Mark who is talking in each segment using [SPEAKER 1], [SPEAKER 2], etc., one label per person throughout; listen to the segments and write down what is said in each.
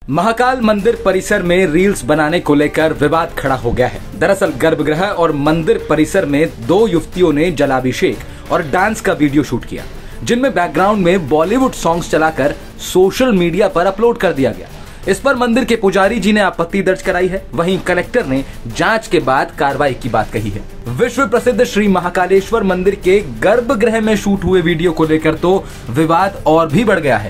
[SPEAKER 1] महाकाल मंदिर परिसर में रील्स बनाने को लेकर विवाद खड़ा हो गया है। दरअसल गर्भगृह और मंदिर परिसर में दो युवतियों ने जलाभिषेक और डांस का वीडियो शूट किया, जिनमें बैकग्राउंड में बॉलीवुड सॉन्ग्स चलाकर सोशल मीडिया पर अपलोड कर दिया गया। इस पर मंदिर के पुजारी जी ने आपत्ति दर्ज कराई है। वहीं कलेक्टर ने जांच के बाद कार्रवाई की बात कही है। विश्व प्रसिद्ध श्री महाकालेश्वर मंदिर के गर्भगृह में शूट हुए वीडियो को लेकर तो विवाद और भी बढ़ गया है।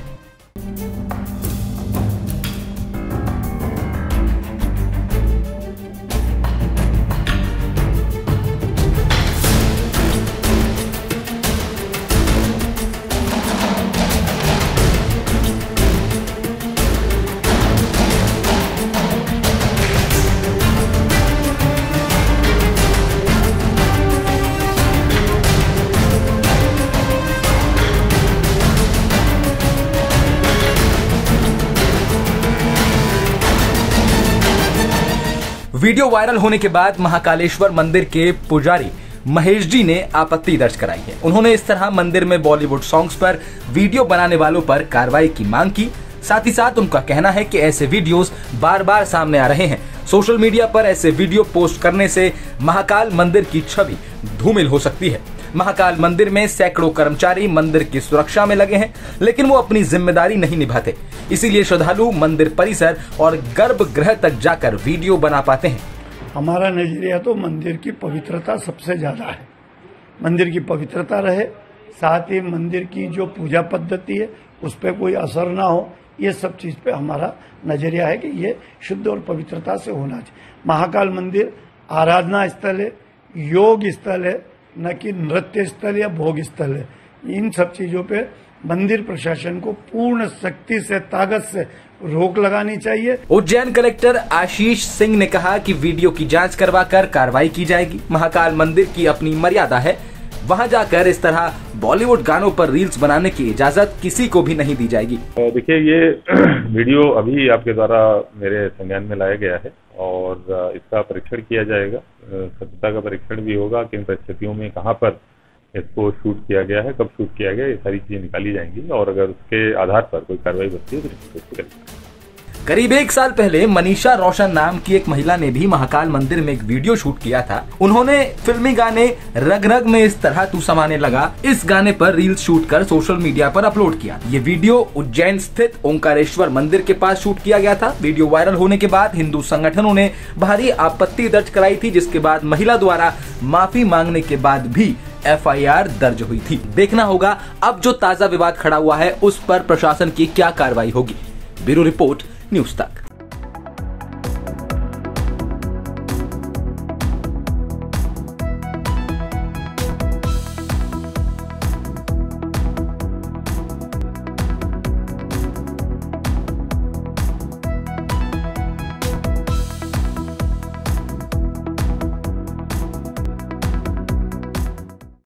[SPEAKER 1] वीडियो वायरल होने के बाद महाकालेश्वर मंदिर के पुजारी महेश जी ने आपत्ति दर्ज कराई है। उन्होंने इस तरह मंदिर में बॉलीवुड सॉन्ग्स पर वीडियो बनाने वालों पर कार्रवाई की मांग की। साथ ही साथ उनका कहना है कि ऐसे वीडियोस बार बार सामने आ रहे हैं। सोशल मीडिया पर ऐसे वीडियो पोस्ट करने से महाकाल मंदिर की छवि धूमिल हो सकती है। महाकाल मंदिर में सैकड़ों कर्मचारी मंदिर की सुरक्षा में लगे हैं, लेकिन वो अपनी जिम्मेदारी नहीं निभाते। इसीलिए श्रद्धालु मंदिर परिसर और गर्भगृह तक जाकर वीडियो बना पाते हैं।
[SPEAKER 2] हमारा नजरिया तो मंदिर की पवित्रता सबसे ज्यादा है। मंदिर की पवित्रता रहे, साथ ही मंदिर की जो पूजा पद्धति है उस पर कोई असर ना हो, ये सब चीज पे हमारा नजरिया है कि ये शुद्ध और पवित्रता से होना चाहिए। महाकाल मंदिर आराधना स्थल है, योग स्थल है, न कि नृत्य स्थल या भोग स्थल है। इन सब चीजों पे मंदिर प्रशासन को पूर्ण शक्ति से, ताकत से रोक लगानी चाहिए।
[SPEAKER 1] उज्जैन कलेक्टर आशीष सिंह ने कहा कि वीडियो की जांच करवाकर कार्रवाई की जाएगी। महाकाल मंदिर की अपनी मर्यादा है, वहां जाकर इस तरह बॉलीवुड गानों पर रील्स बनाने की इजाजत किसी को भी नहीं दी जाएगी।
[SPEAKER 3] देखिए, ये वीडियो अभी आपके द्वारा मेरे संज्ञान में लाया गया है और इसका परीक्षण किया जाएगा। सत्यता का परीक्षण भी होगा, किन परिस्थितियों में कहां पर इसको शूट किया गया है, कब शूट किया गया, ये सारी चीजें निकाली जाएंगी और अगर उसके आधार पर कोई कार्रवाई बनती है तो निश्चित करेंगे।
[SPEAKER 1] करीब 1 साल पहले मनीषा रोशन नाम की एक महिला ने भी महाकाल मंदिर में एक वीडियो शूट किया था। उन्होंने फिल्मी गाने रग रग में इस तरह तू समाने लगा, इस गाने पर रील्स शूट कर सोशल मीडिया पर अपलोड किया। ये वीडियो उज्जैन स्थित ओंकारेश्वर मंदिर के पास शूट किया गया था। वीडियो वायरल होने के बाद हिंदू संगठनों ने भारी आपत्ति दर्ज कराई थी, जिसके बाद महिला द्वारा माफी मांगने के बाद भी FIR दर्ज हुई थी। देखना होगा अब जो ताजा विवाद खड़ा हुआ है उस पर प्रशासन की क्या कार्रवाई होगी। ब्यूरो रिपोर्ट, न्यूज़ तक।